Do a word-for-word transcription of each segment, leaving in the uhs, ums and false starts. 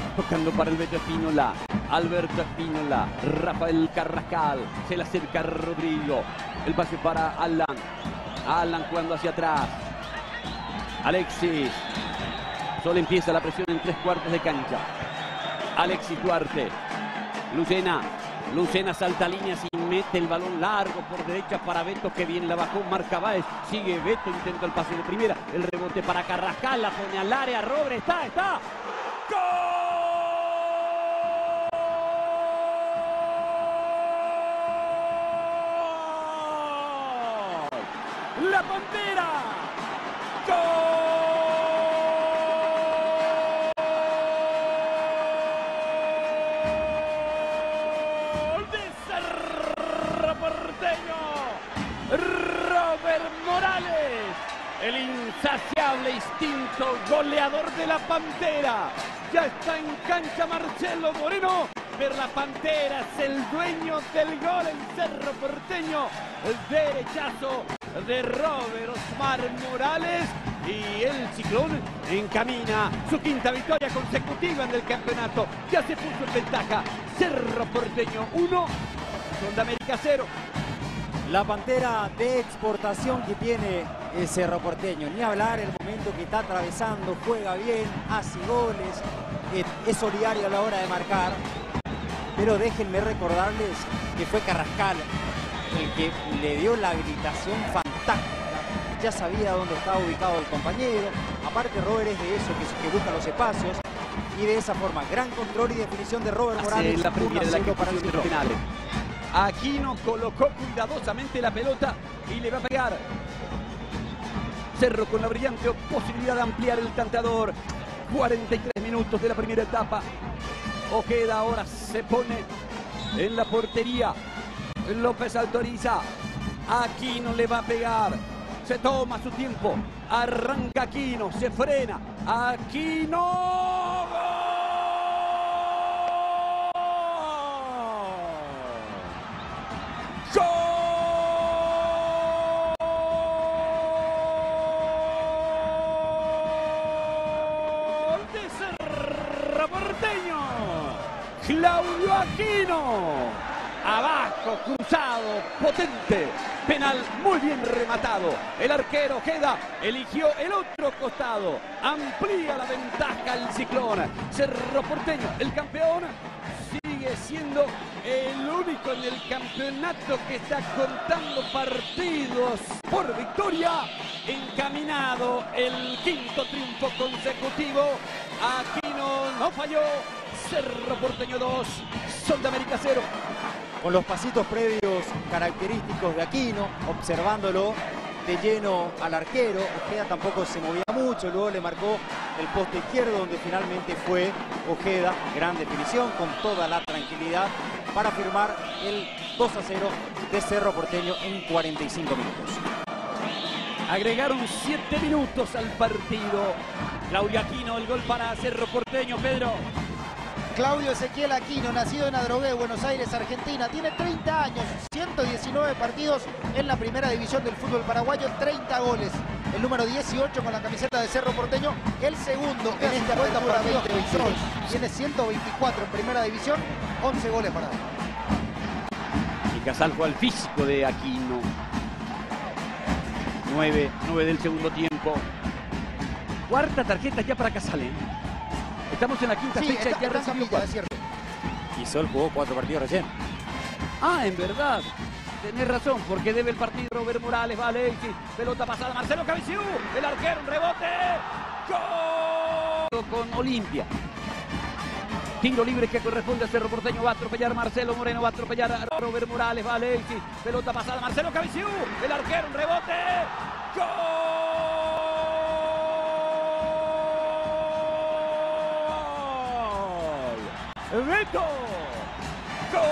Tocando para el Beto Espínola. Alberto Espínola. Rafael Carrascal. Se le acerca Rodrigo. El pase para Alan. Alan jugando hacia atrás. Alexis. Solo empieza la presión en tres cuartos de cancha. Alexis Duarte. Lucena. Lucena salta líneas y mete el balón largo por derecha para Beto, que bien la bajó. Marca Báez. Sigue Beto. Intenta el pase de primera. El rebote para Carrascal. La pone al área. Robre. Está, está. ¡Gol! ¡La Pantera! ¡Gol de Cerro Porteño! Robert Morales, el insaciable instinto goleador de la Pantera. Ya está en cancha Marcelo Moreno, pero la Pantera es el dueño del gol en Cerro Porteño. El derechazo de Robert Osmar Morales, y el Ciclón encamina su quinta victoria consecutiva en el campeonato. Ya se puso en ventaja. Cerro Porteño uno, Sudamérica cero. La Pantera de exportación que tiene el Cerro Porteño. Ni hablar el momento que está atravesando. Juega bien, hace goles, es solidario a la hora de marcar. Pero déjenme recordarles que fue Carrascal el que le dio la habilitación fantástica. Ya sabía dónde estaba ubicado el compañero. Aparte, Robert es de eso, que, que busca los espacios. Y de esa forma, gran control y definición de Robert Morales. La primera de la que para el final. Aquino colocó cuidadosamente la pelota y le va a pegar. Cerro con la brillante posibilidad de ampliar el tanteador. cuarenta y tres minutos de la primera etapa. Ojeda ahora se pone en la portería. López autoriza. Aquino le va a pegar. Se toma su tiempo. Arranca Aquino. Se frena. Aquino. ¡Gol! ¡Gol de Cerro Porteño! Claudio Aquino. Abajo, cruzado, potente. Penal muy bien rematado. El arquero Ojeda eligió el otro costado. Amplía la ventaja el Ciclón. Cerro Porteño, el campeón, sigue siendo el único en el campeonato que está contando partidos por victoria. Encaminado el quinto triunfo consecutivo. Aquino no falló. Cerro Porteño dos, Sudamérica cero. Con los pasitos previos característicos de Aquino, observándolo de lleno al arquero. Ojeda tampoco se movía mucho, luego le marcó el poste izquierdo, donde finalmente fue Ojeda. Gran definición, con toda la tranquilidad, para firmar el dos a cero de Cerro Porteño en cuarenta y cinco minutos. Agregaron siete minutos al partido. Claudio Aquino, el gol para Cerro Porteño. Pedro. Claudio Ezequiel Aquino, nacido en Adrogué, Buenos Aires, Argentina. Tiene treinta años, ciento diecinueve partidos en la primera división del fútbol paraguayo, treinta goles. El número dieciocho con la camiseta de Cerro Porteño, el segundo en esta cuenta partidos que hizo. Tiene ciento veinticuatro en primera división, once goles para él. Y Casal fue al físico de Aquino. nueve, nueve del segundo tiempo. Cuarta tarjeta ya para Casal, ¿eh? Estamos en la quinta sí, fecha está, y ya recibió cuatro. Es cierto. Y Sol jugó cuatro partidos recién. Ah, en verdad. Tenés razón, porque debe el partido Robert Morales. Vale, Alexis. Pelota pasada. Marcelo Cabiciú. El arquero, un rebote. ¡Gol! Con Olimpia. Tiro libre que corresponde a Cerro Porteño. Va a atropellar Marcelo Moreno. Va a atropellar a Robert Morales. Vale, Alexis. Pelota pasada. Marcelo Cabiciú. El arquero, un rebote. ¡Gol! Beto. ¡Gol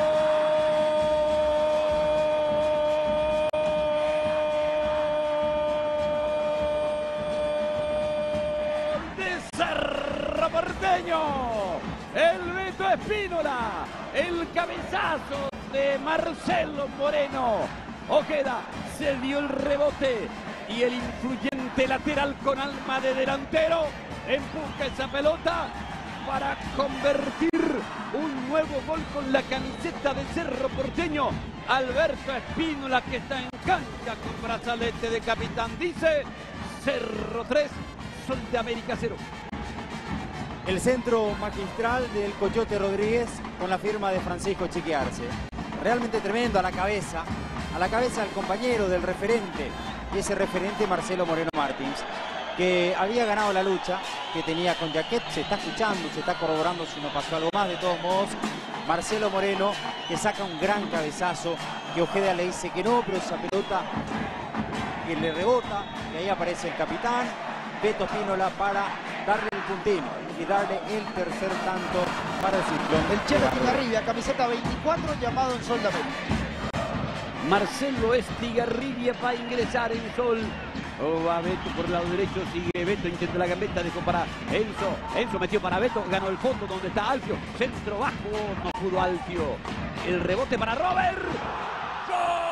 de Cerro Porteño! El Beto Espínola, el cabezazo de Marcelo Moreno. Ojeda se dio el rebote y el influyente lateral con alma de delantero empuja esa pelota para convertir un nuevo gol con la camiseta de Cerro Porteño. Alberto Espínola, que está en cancha con brazalete de capitán, dice Cerro tres, Sol de América cero. El centro magistral del Coyote Rodríguez con la firma de Francisco Chiquiarce. Realmente tremendo a la cabeza, a la cabeza del compañero, del referente, y ese referente Marcelo Moreno Martins, que había ganado la lucha que tenía con Jaquet. Se está escuchando, se está corroborando si no pasó algo más. De todos modos, Marcelo Moreno, que saca un gran cabezazo, que Ojeda le dice que no, pero esa pelota que le rebota, y ahí aparece el capitán Beto Espínola para darle el puntino y darle el tercer tanto para el Ciclón. El Chelo Estigarribia, camiseta veinticuatro, llamado en Sol de América. Marcelo Estigarribia va a ingresar en Sol. Oh, va Beto por el lado derecho, sigue Beto, intenta la gambeta, dejó para Enzo. Enzo metió para Beto, ganó el fondo donde está Alfio. Centro bajo, no pudo Alfio. El rebote para Robert. ¡Gol!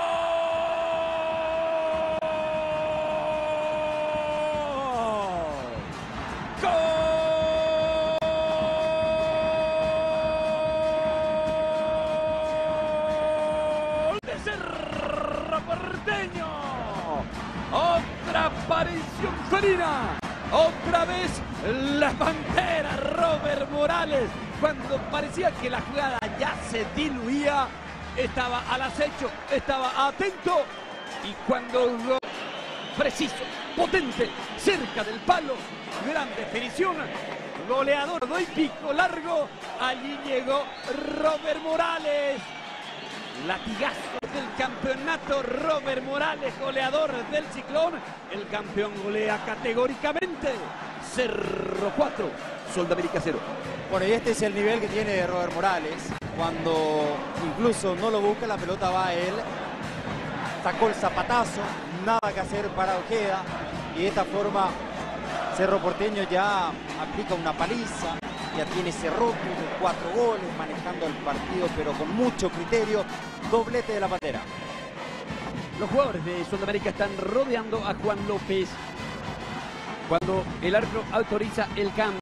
Otra aparición felina, otra vez la Pantera Robert Morales, cuando parecía que la jugada ya se diluía, estaba al acecho, estaba atento, y cuando preciso, potente, cerca del palo, gran definición, goleador, doy pico largo, allí llegó Robert Morales. Latigazo del campeonato, Robert Morales, goleador del Ciclón. El campeón golea categóricamente. Cerro cuatro, Sol de América cero. Bueno, y este es el nivel que tiene Robert Morales. Cuando incluso no lo busca, la pelota va a él. Sacó el zapatazo, nada que hacer para Ojeda. Y de esta forma Cerro Porteño ya aplica una paliza. Ya tiene ese rótulo, cuatro goles, manejando el partido, pero con mucho criterio. Doblete de la Pantera. Los jugadores de Sol de América están rodeando a Juan López cuando el árbitro autoriza el cambio.